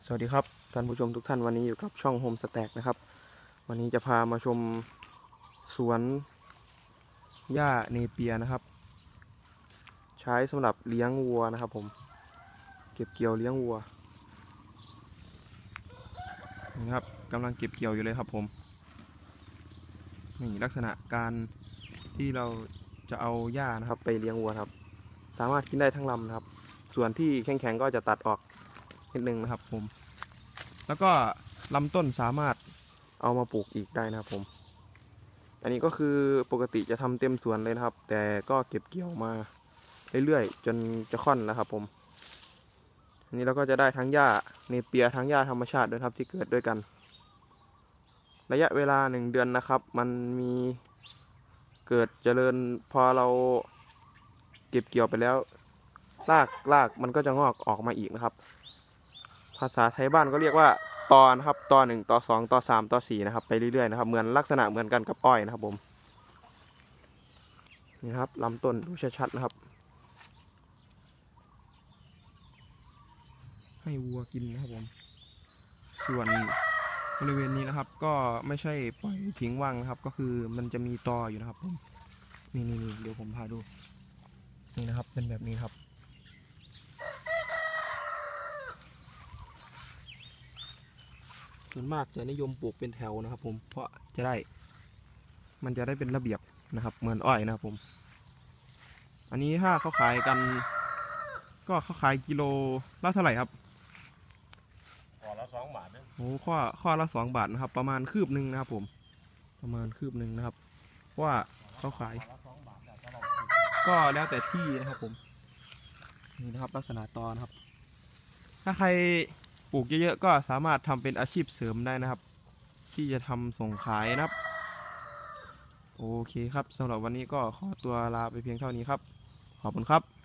สวัสดีครับท่านผู้ชมทุกท่านวันนี้อยู่กับช่องโฮมสแต็กนะครับวันนี้จะพามาชมสวนหญ้าเนเปียนะครับใช้สำหรับเลี้ยงวัวนะครับผมเก็บเกี่ยวเลี้ยงวัวนี่ครับกำลังเก็บเกี่ยวอยู่เลยครับผมนี่ลักษณะการที่เราจะเอาหญ้านะครับไปเลี้ยงวัวครับสามารถกินได้ทั้งลำนะครับส่วนที่แข็งๆก็จะตัดออกนิดนึงนะครับผมแล้วก็ลำต้นสามารถเอามาปลูกอีกได้นะครับผมอันนี้ก็คือปกติจะทำเต็มสวนเลยนะครับแต่ก็เก็บเกี่ยวมาเรื่อยๆจนจะค่อนแล้วครับผมอันนี้เราก็จะได้ทั้งหญ้าเนเปียทั้งหญ้าธรรมชาติด้วยครับที่เกิดด้วยกันระยะเวลา1 เดือนนะครับมันมีเกิดเจริญพอเราเก็บเกี่ยวไปแล้วรากมันก็จะงอกออกมาอีกนะครับภาษาไทยบ้านก็เรียกว่าตอนะครับตอ1ตอ2ตอ3ตอ4นะครับไปเรื่อยๆนะครับเหมือนลักษณะเหมือนกันกับอ้อยนะครับผมนี่ครับลำต้นดูชัดๆนะครับให้วัวกินนะครับผมส่วนบริเวณนี้นะครับก็ไม่ใช่ปล่อยทิ้งว่างนะครับก็คือมันจะมีตออยู่นะครับผมนี่เดี๋ยวผมพาดูนี่นะครับเป็นแบบนี้ครับส่วนมากจะนิยมปลูกเป็นแถวนะครับผมเพราะมันจะได้เป็นระเบียบนะครับเหมือนอ้อยนะครับผมอันนี้ถ้าเขาขายกันก็เขาขายกิโลละเท่าไหร่ครับข้อละ2 บาทนะโอ้ข้อละ2 บาทนะครับประมาณคืบหนึ่งนะครับผมประมาณคืบหนึ่งนะครับว่าเขาขายก็แล้วแต่ที่นะครับผมนี่นะครับลักษณะตอนะครับถ้าใครปลูกเยอะๆก็สามารถทำเป็นอาชีพเสริมได้นะครับที่จะทำส่งขายนะครับโอเคครับสำหรับวันนี้ก็ขอตัวลาไปเพียงเท่านี้ครับขอบคุณครับ